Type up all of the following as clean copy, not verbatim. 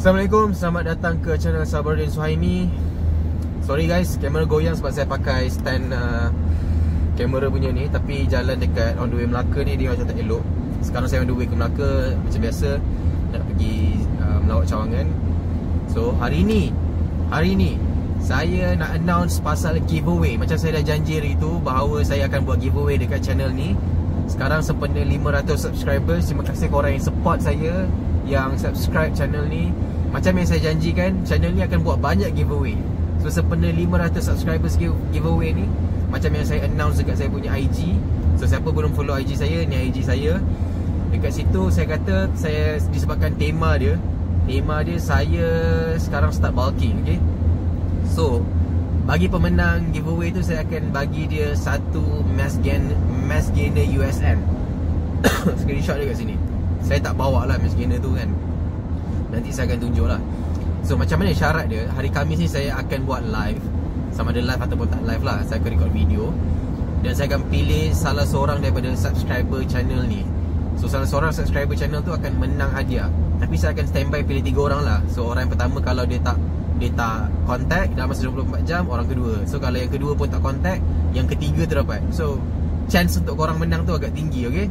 Assalamualaikum, selamat datang ke channel Sabardin Suhaimi. Sorry guys, kamera goyang sebab saya pakai stand kamera punya ni. Tapi jalan dekat on the way Melaka ni dia macam tak elok. Sekarang saya on the way ke Melaka macam biasa, nak pergi melawat Cawangan. So hari ni saya nak announce pasal giveaway. Macam saya dah janji hari tu bahawa saya akan buat giveaway dekat channel ni. Sekarang sempena 500 subscribers. Terima kasih korang yang support saya, yang subscribe channel ni. Macam yang saya janjikan, channel ni akan buat banyak giveaway. So sempena 500 subscribers giveaway ni, macam yang saya announce dekat saya punya IG. So siapa belum follow IG saya, ni IG saya. Dekat situ saya kata, saya disebabkan tema dia saya sekarang start bulking, okay? So bagi pemenang giveaway tu, saya akan bagi dia satu mass gainer USM. Screenshot dia kat sini. Saya tak bawa lah mass gainer tu kan, nanti saya akan tunjuk lah. So macam mana syarat dia, hari Khamis ni saya akan buat live. Sama ada live ataupun tak live lah, saya akan record video. Dan saya akan pilih salah seorang daripada subscriber channel ni. So salah seorang subscriber channel tu akan menang hadiah. Tapi saya akan standby pilih 3 orang lah. So orang yang pertama, kalau dia tak contact dalam masa 24 jam, orang kedua. So kalau yang kedua pun tak contact, yang ketiga terdapat. So chance untuk korang menang tu agak tinggi, okay?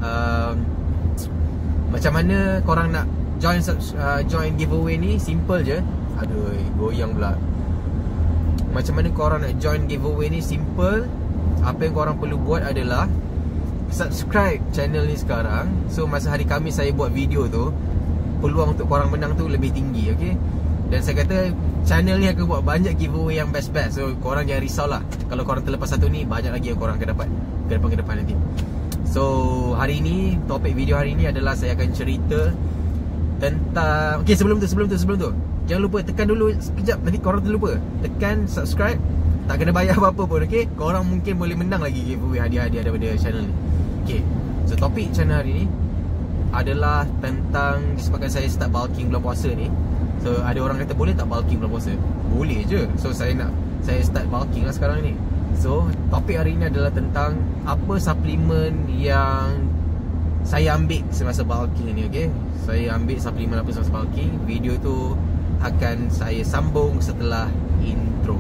Macam mana korang nak join giveaway ni? Simple je. Aduh, goyang pula. Macam mana korang nak join giveaway ni? Simple. Apa yang korang perlu buat adalah subscribe channel ni sekarang. So masa hari Khamis saya buat video tu, peluang untuk korang menang tu lebih tinggi, okay? Dan saya kata channel ni akan buat banyak giveaway yang best-best. So korang jangan risau lah. Kalau korang terlepas satu ni, banyak lagi yang korang akan dapat ke depan nanti. So hari ni, topik video hari ni adalah saya akan cerita tentang, okay, sebelum tu jangan lupa tekan dulu sekejap, nanti korang terlupa. Tekan subscribe, tak kena bayar apa-apa pun, okay? Korang mungkin boleh menang lagi giveaway hadiah-hadiah daripada channel ni. Okay, so topik channel hari ni adalah tentang, disebabkan saya start bulking bulan puasa ni. So ada orang kata, boleh tak bulking bulan puasa? Boleh je. So saya start bulking lah sekarang ni. So topik hari ni adalah tentang apa suplemen yang saya ambil semasa bulking ni, okay? Saya ambil suplemen apa semasa bulking. Video tu akan saya sambung setelah intro.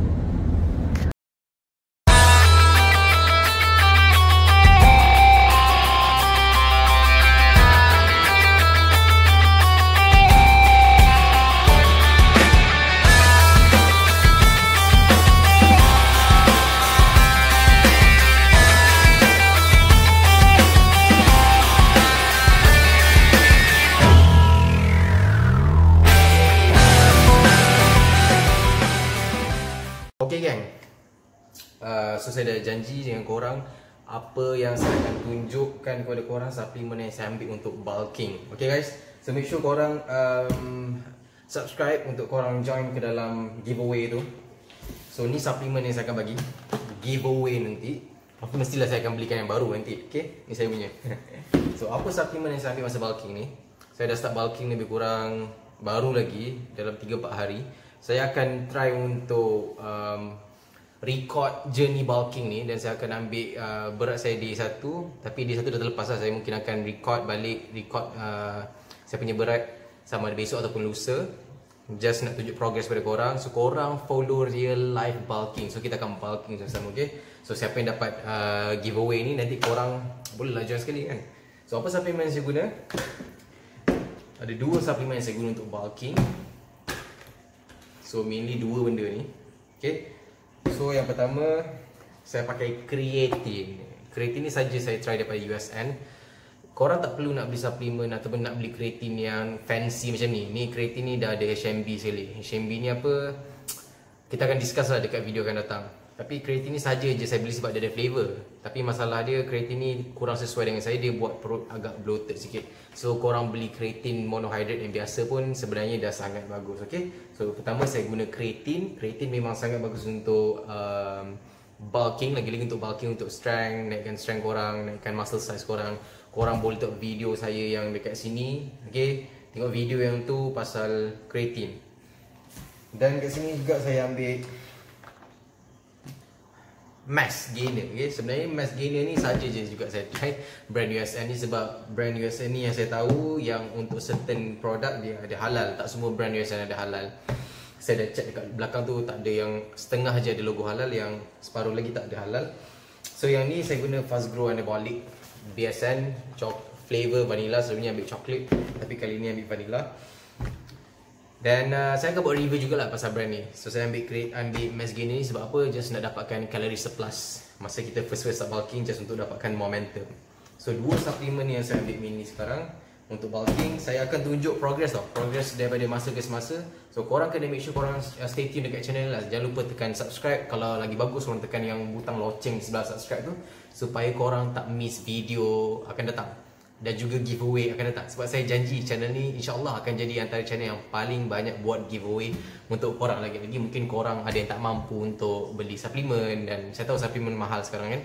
Okay gang, so saya dah janji dengan korang apa yang saya akan tunjukkan kepada korang, suplemen yang saya ambil untuk bulking. Okay guys, so make sure korang subscribe untuk korang join ke dalam giveaway tu. So ni suplemen yang saya akan bagi giveaway nanti. Tapi mestilah saya akan belikan yang baru nanti, okay? Ni saya punya. So apa suplemen yang saya ambil masa bulking ni? Saya dah start bulking lebih kurang baru lagi dalam 3-4 hari. Saya akan try untuk record journey bulking ni. Dan saya akan ambil berat saya D1. Tapi D1 dah terlepas lah. Saya mungkin akan record saya punya berat sama ada besok ataupun lusa. Just nak tunjuk progress pada korang. So korang follow real life bulking. So kita akan bulking sama-sama, okay? So siapa yang dapat giveaway ni, nanti korang bolehlah join sekali kan. So apa suplemen yang saya guna? Ada 2 suplemen yang saya guna untuk bulking. So mainly 2 benda ni, okay? So yang pertama, saya pakai creatine. Creatine ni saja saya try daripada USN. Korang tak perlu nak beli suplemen ataupun nak beli creatine yang fancy macam ni. Ni creatine ni dah ada HMB sekali. HMB ni apa, kita akan discuss lah dekat video akan datang. Tapi creatine ni saja je saya beli sebab dia ada flavor. Tapi masalah dia, creatine ni kurang sesuai dengan saya. Dia buat perut agak bloated sikit. So korang beli creatine monohydrate yang biasa pun sebenarnya dah sangat bagus, okay? So pertama saya guna creatine. Creatine memang sangat bagus untuk bulking. Lagi-lagi untuk bulking, untuk strength, naikkan strength korang, naikkan muscle size korang. Korang boleh tengok video saya yang dekat sini, okay? Tengok video yang tu pasal creatine. Dan kat sini juga saya ambil mass gainer. Okay? Sebenarnya mass gainer ni saja je juga saya try brand USN ni, sebab brand USN ni yang saya tahu yang untuk certain produk dia ada halal. Tak semua brand USN ada halal. Saya dah check dekat belakang tu, tak ada, yang setengah je ada logo halal, yang separuh lagi tak ada halal. So yang ni saya guna Fast Grow Anabolic BSN flavor vanilla. Sebenarnya ambil coklat, tapi kali ni ambil vanilla. Dan saya akan buat review jugalah pasal brand ni. So saya ambil mass gainer ni sebab apa? Just nak dapatkan calorie surplus masa kita first start bulking, just untuk dapatkan momentum. So dua suplemen yang saya ambil ni sekarang untuk bulking. Saya akan tunjuk progress tau, progress daripada masa ke semasa. So korang kena make sure korang stay tune dekat channel lah. Jangan lupa tekan subscribe. Kalau lagi bagus korang tekan yang butang loceng di sebelah subscribe tu, supaya korang tak miss video akan datang. Dan juga giveaway akan datang. Sebab saya janji channel ni insyaAllah akan jadi antara channel yang paling banyak buat giveaway untuk korang. Lagi-lagi mungkin korang ada yang tak mampu untuk beli suplemen, dan saya tahu suplemen mahal sekarang kan.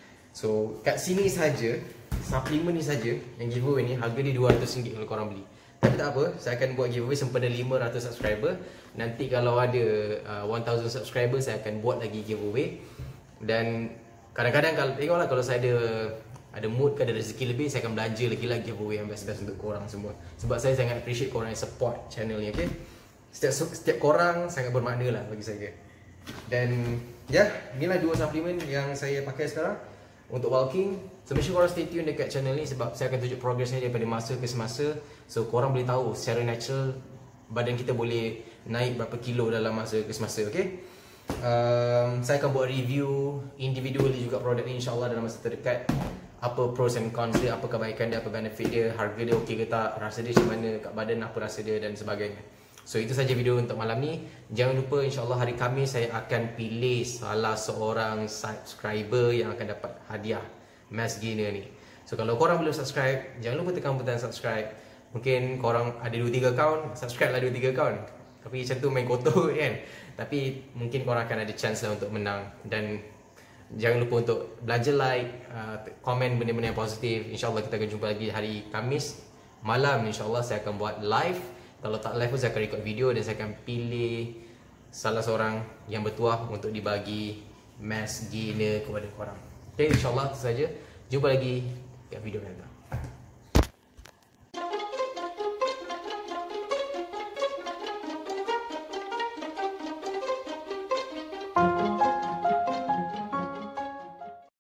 So kat sini saja, suplemen ni saja yang giveaway ni harga dia RM200 kalau korang beli. Tapi tak apa, saya akan buat giveaway sempena 500 subscriber. Nanti kalau ada 1000 subscriber, saya akan buat lagi giveaway. Dan kadang-kadang kalau tengoklah, kalau saya ada mood ke, ada rezeki lebih, saya akan belanja lagi giveaway yang best-best untuk korang semua. Sebab saya sangat appreciate korang yang support channel ni, okay? Setiap korang sangat bermakna lah bagi saya. Dan ya, inilah dua suplemen yang saya pakai sekarang untuk bulking. So make sure korang stay tune dekat channel ni, sebab saya akan tunjuk progress ni daripada masa ke semasa. So korang boleh tahu secara natural badan kita boleh naik berapa kilo dalam masa ke semasa, okay? Saya akan buat review individually juga produk ni insyaAllah dalam masa terdekat. Apa pros and cons dia, apa kebaikan dia, apa benefit dia, harga dia okey ke tak, rasa dia macam mana kat badan, apa rasa dia dan sebagainya. So itu saja video untuk malam ni. Jangan lupa insyaAllah hari Khamis saya akan pilih salah seorang subscriber yang akan dapat hadiah mass gainer ni. So kalau korang belum subscribe, jangan lupa tekan butang subscribe. Mungkin korang ada 2-3 account, subscribe lah 2-3 account. Tapi macam tu main kotor kan. Tapi mungkin korang akan ada chance lah untuk menang. Dan jangan lupa untuk belajar like, komen benda-benda yang positif. InsyaAllah kita akan jumpa lagi hari Khamis malam. InsyaAllah saya akan buat live. Kalau tak live pun saya akan record video, dan saya akan pilih salah seorang yang bertuah untuk dibagi mass gainer kepada korang. Okay, insyaAllah itu saja. Jumpa lagi kat video yang datang.